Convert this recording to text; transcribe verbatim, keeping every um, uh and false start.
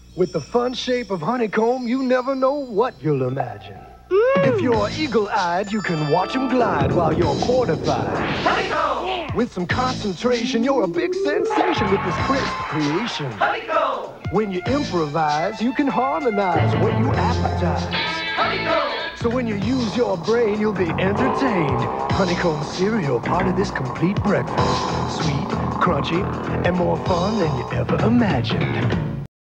With the fun shape of honeycomb, you never know what you'll imagine. Mm. If you're eagle-eyed, you can watch them glide while you're fortified. Honeycomb! With some concentration, you're a big sensation with this crisp creation. Honeycomb! When you improvise, you can harmonize what you appetize. Honeycomb! So when you use your brain, you'll be entertained. Honeycomb cereal, part of this complete breakfast. Sweet, crunchy, and more fun than you ever imagined.